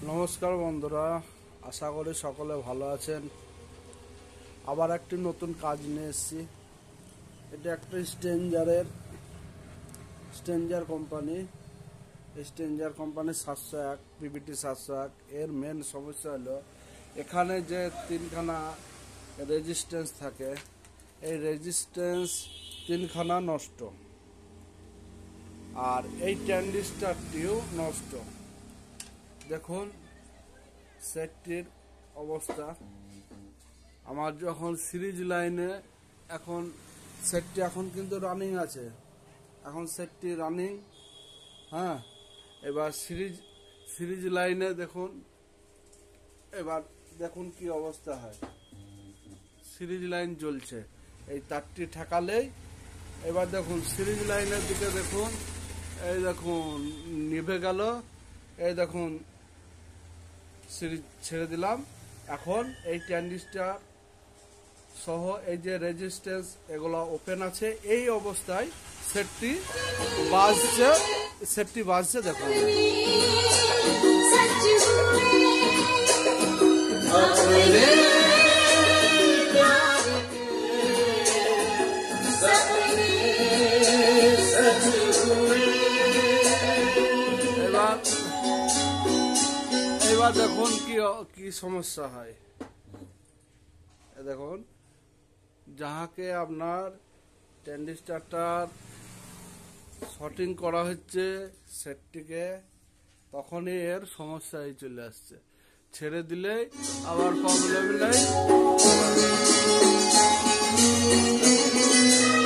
নমস্কার বন্ধুরা, আশা করি সকলে ভালো আছেন। আবার একটি নতুন কাজ নিয়ে এসেছি। এটা একটা স্ট্রেঞ্জার কোম্পানি 701 পিবিটি 701। এর মেন সমস্যা হলো এখানে যে তিনখানা রেজিস্ট্যান্স থাকে, এই রেজিস্ট্যান্স তিনখানা নষ্ট, আর এই ট্রানজিস্টরটিও নষ্ট। দেখুন সেটটির অবস্থা। আমার যখন সিরিজ লাইনে এখন সেটটি এখন কিন্তু রানিং আছে, এখন সেটটি রানিং। হ্যাঁ, এবার সিরিজ লাইনে দেখুন, এবার দেখুন কি অবস্থা হয়। সিরিজ লাইন জ্বলছে, এই তারটি ঠেকালেই এবার দেখুন সিরিজ লাইনের দিকে দেখুন, এই দেখুন নিভে গেল। এই দেখুন সিরিজ ছেড়ে দিলাম। এখন এই ট্রানজিস্টর সহ এই যে রেজিস্ট্যান্স এগুলো ওপেন আছে, এই অবস্থায় সেটটি বাজছে দেখুন। এবার দেখুন কি সমস্যা হয়। দেখুন, যাহাকে আপনার ট্রানজিস্টরটার শর্টিং করা হচ্ছে সেটটিকে, তখনই এর সমস্যায় চলে আসছে। ছেড়ে দিলে আবার প্রবলেম নেই।